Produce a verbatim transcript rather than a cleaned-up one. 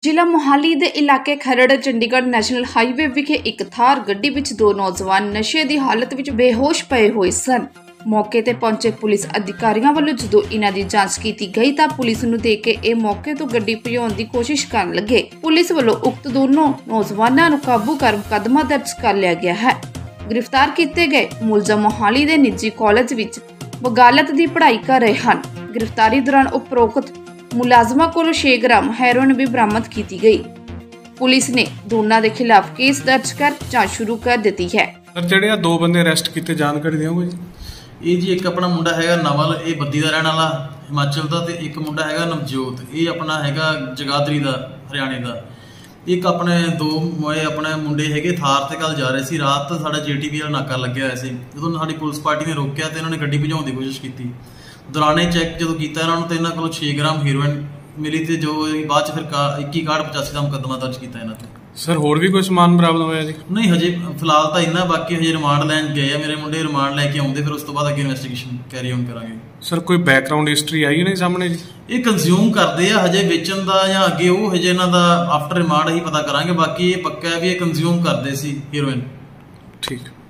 ਜ਼ਿਲ੍ਹਾ ਮੁਹਾਲੀ ਦੇ ਇਲਾਕੇ ਖਰੜ ਚੰਡੀਗੜ੍ਹ ਨੈਸ਼ਨਲ ਹਾਈਵੇ ਵਿਖੇ ਇੱਕ ਥਾਰ ਗੱਡੀ ਵਿੱਚ ਦੋ ਨੌਜਵਾਨ ਨਸ਼ੇ ਦੀ ਹਾਲਤ ਵਿੱਚ ਬੇਹੋਸ਼ ਪਏ ਹੋਏ ਸਨ। ਮੌਕੇ ਤੇ ਪਹੁੰਚੇ ਪੁਲਿਸ ਅਧਿਕਾਰੀਆਂ ਵੱਲੋਂ ਜਦੋਂ ਇਹਨਾਂ ਦੀ ਜਾਂਚ ਕੀਤੀ ਗਈ ਤਾਂ ਪੁਲਿਸ ਨੂੰ ਦੇਖ ਕੇ ਇਹ ਮੌਕੇ ਤੋਂ ਗੱਡੀ ਭਜਾਉਣ ਦੀ ਕੋਸ਼ਿਸ਼ ਕਰਨ ਲੱਗੇ। ਪੁਲਿਸ ਵੱਲੋਂ ਉਕਤ ਦੋਨੋਂ ਨੌਜਵਾਨਾਂ ਨੂੰ ਕਾਬੂ ਕਰ ਮੁਕੱਦਮਾ ਦਰਜ ਕਰ ਲਿਆ ਗਿਆ ਹੈ। ਗ੍ਰਿਫਤਾਰ ਕੀਤੇ ਗਏ ਮੁਲਜ਼ਮ ਮੁਹਾਲੀ ਦੇ ਨਿੱਜੀ ਕਾਲਜ ਵਿੱਚ ਵਕਾਲਤ ਦੀ ਪੜ੍ਹਾਈ ਕਰ ਰਹੇ ਹਨ। ਗ੍ਰਿਫਤਾਰੀ ਦੌਰਾਨ ਉਪਰੋਕਤ ਮੁਲਾਜ਼ਮਾਂ ਕੋਲੋਂ ਛੇ ਗ੍ਰਾਮ ਹੈਰੋਇਨ ਵੀ ਬਰਾਮਦ ਕੀਤੀ ਗਈ। ਪੁਲਿਸ ਨੇ ਦੋਨਾਂ ਦੇ ਖਿਲਾਫ ਕੇਸ ਦਰਜ ਕਰ ਜਾਂਚ ਸ਼ੁਰੂ ਕਰ ਦਿੱਤੀ ਹੈ। ਸਰ ਜਿਹੜੇ ਆ ਦੋ ਬੰਦੇ ਅਰੈਸਟ ਕੀਤੇ ਜਾਣਕਾਰੀ ਦਿਓਗੇ ਜੀ? ਇਹ ਜੀ ਇੱਕ ਆਪਣਾ ਮੁੰਡਾ ਹੈਗਾ ਨਵਲ, ਇਹ ਬੱਦੀ ਦਾ ਰਹਿਣ ਵਾਲਾ ਹਿਮਾਚਲ ਦਾ, ਤੇ ਇੱਕ ਮੁੰਡਾ ਹੈਗਾ ਨਵਜੋਤ, ਇਹ ਆਪਣਾ ਹੈਗਾ ਜਗਾਦਰੀ ਦਾ ਹਰਿਆਣੇ ਦਾ। ਇੱਕ ਆਪਣੇ ਦੋ ਮੋਏ ਆਪਣੇ ਮੁੰਡੇ ਹੈਗੇ ਥਾਰ ਤੇ ਕੱਲ ਜਾ ਰਹੇ ਸੀ, ਰਾਤ ਸਾਡਾ ਜੀਟੀਵੀ ਵਾਲਾ ਨਾਕਾ ਲੱਗਿਆ ਹੋਇਆ ਸੀ। ਜਦੋਂ ਸਾਡੀ ਪੁਲਿਸ ਪਾਰਟੀ ਨੇ ਰੋਕਿਆ ਤੇ ਇਹਨਾਂ ਨੇ ਗੱਡੀ ਭਜਾਉਣ ਦੀ ਕੋਸ਼ਿਸ਼ ਕੀਤੀ। ਦੌਰਾਨੇ ਚੈੱਕ ਜਦੋਂ ਕੀਤਾ ਇਹਨਾਂ ਨੂੰ ਤੇ ਇਹਨਾਂ ਕੋਲੋਂ ਛੇ ਗ੍ਰਾਮ ਹੀਰੋਇਨ ਮਿਲੀ ਤੇ ਜੋ ਬਾਅਦ ਚ ਫਿਰ ਇੱਕੀ ਕਾਰਡ ਪਚਾਸੀ ਦਾ ਮੁਕੱਦਮਾ ਦਰਜ ਕੀਤਾ ਇਹਨਾਂ ਤੇ। ਸਰ ਹੋਰ ਵੀ ਕੋਈ ਸਮਾਨ ਬਰਾਮਦ ਹੋਇਆ ਜੀ? ਨਹੀਂ, ਹਜੇ ਫਿਲਹਾਲ ਤਾਂ ਇੰਨਾ, ਬਾਕੀ ਹਜੇ ਰਿਮਾਂਡ ਲੈਣ ਗਏ ਆ ਮੇਰੇ ਮੁੰਡੇ, ਰਿਮਾਂਡ ਲੈ ਕੇ ਆਉਂਦੇ ਫਿਰ ਉਸ ਤੋਂ ਬਾਅਦ ਅੱਗੇ ਇਨਵੈਸਟੀਗੇਸ਼ਨ ਕੈਰੀ ਔਨ ਕਰਾਂਗੇ। ਸਰ ਕੋਈ ਬੈਕਗ੍ਰਾਉਂਡ ਹਿਸਟਰੀ ਆਈ ਨਹੀਂ ਸਾਹਮਣੇ ਜੀ? ਇਹ ਕੰਜ਼ਿਊਮ ਕਰਦੇ ਆ, ਹਜੇ ਵੇਚਣ ਦਾ ਜਾਂ ਅੱਗੇ ਉਹ ਹਜੇ ਇਹਨਾਂ ਦਾ ਆਫਟਰ ਰਿਮਾਂਡ ਹੀ ਪਤਾ ਕਰਾਂਗੇ। ਬਾਕੀ ਇਹ ਪੱਕਾ ਹੈ ਵੀ ਇਹ ਕੰਜ਼ਿਊਮ ਕਰਦੇ ਸੀ ਹੀਰੋਇਨ। ਠੀਕ।